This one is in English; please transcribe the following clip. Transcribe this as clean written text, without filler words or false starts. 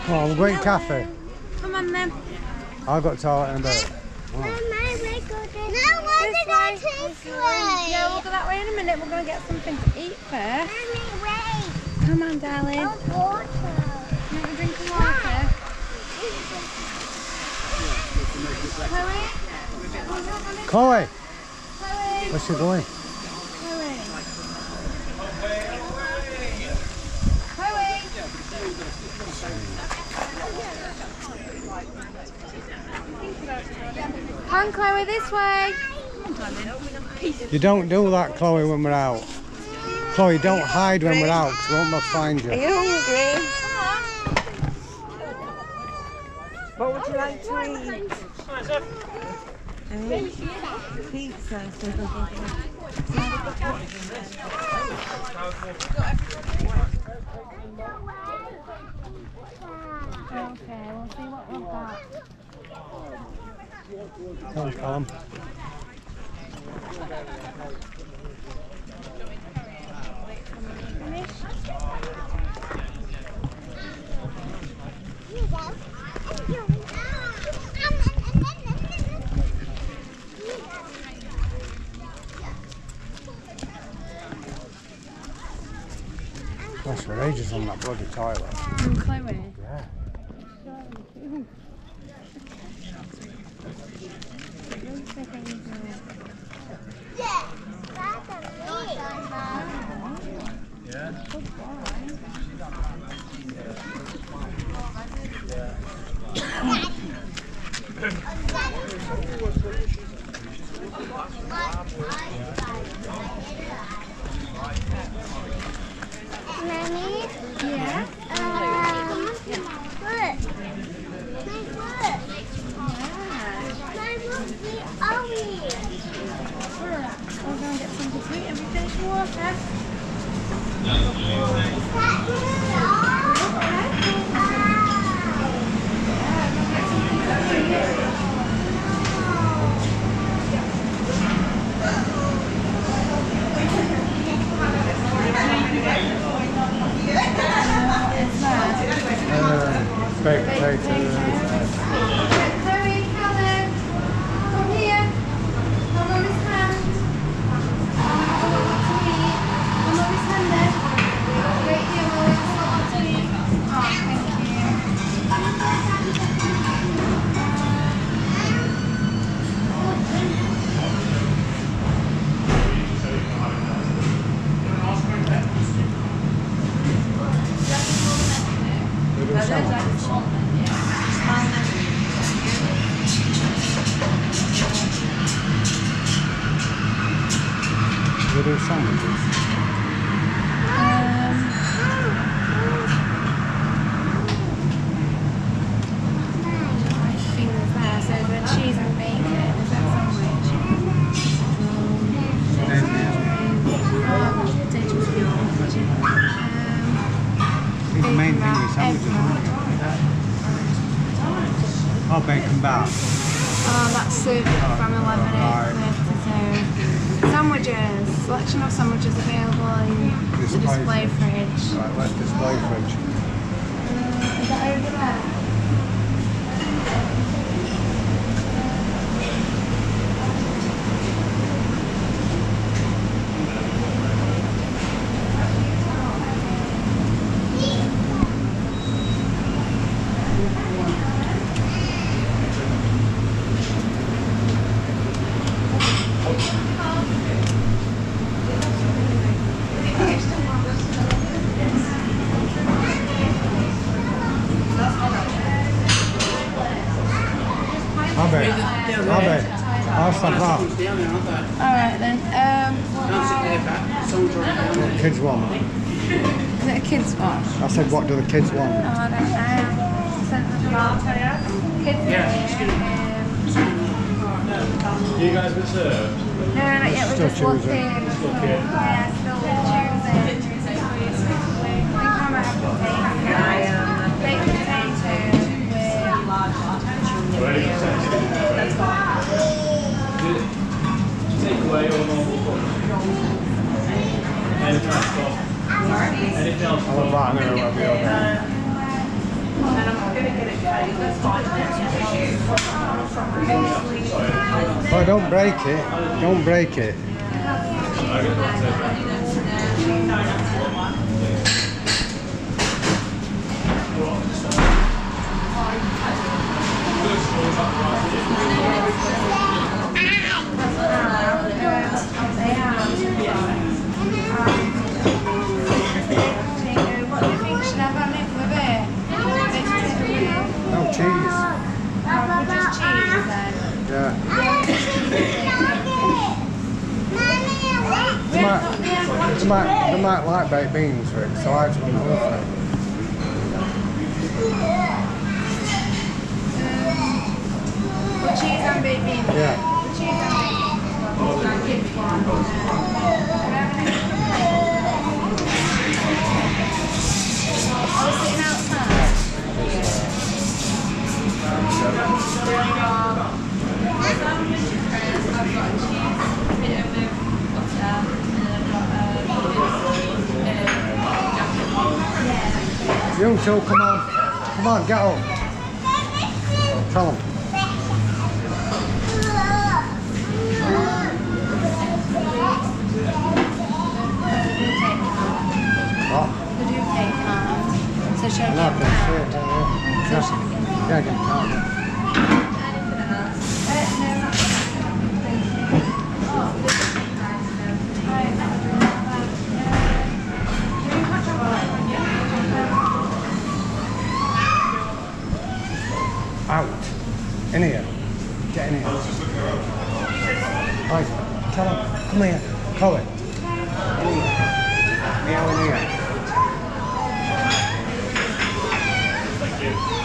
Oh, we're going cafe. Come on then. I've got toilet in a bit. Oh. Yeah, we'll go that way in a minute. We're going to get something to eat first. Come on, darling. You want a drink of water? Chloe! Where's she going? Come on, Chloe, this way. You don't do that, Chloe, when we're out. Chloe, don't hide when we're out, because we won't find you. Are you hungry? What would you like to eat? Pizza. Okay, we'll see what we've got. Come on, Callum. Gosh, we're ages on that bloody toilet. Chloe? Yeah. Mommy? Yeah? We're going to get something to eat. Have you finished water? Baked potatoes. Chloe, Callum, come here. Come on this hand. What to eat? Come on this hand then. Great deal, what to eat? Oh, thank We're doing sandwiches. We're doing sandwiches. Cheese and bacon, is that sandwich? The main thing is sandwiches, oh, bacon bath. Oh, that's soup from 11 Sandwiches. Selection of sandwiches available in the display fridge. Right, let's display fridge. Is that over there? I'll stop off. Alright then. What do kids want? Is it a kids one? I said, what do the kids want? Oh, I don't know. Kids. You guys been served? No, not yet. We're Still just looking. choosing. Yeah, still choosing. We come out of potato. Baked potato with Ready for that's fine. Take away or normal? Anything else? Anything else? I love that, I know what I'll be on. Oh, don't break it. Don't break it. What do you think? Should I have on it with it? No cheese. Just cheese then. Yeah. They might like baked beans for it, so I just want to go for it. With cheese and baked beans? Yeah. With cheese and baked beans. I was sitting outside. I've got cheese, bit of butter, and then I've got You two, come on. Come on, get up. Tell them. What? the do take card. So she'll I'm get not a going to see it, card. don't you? Yeah, get a card. Out. In here. Get in here. Right. Tell him. Come here. Colin. In here. Meow in here.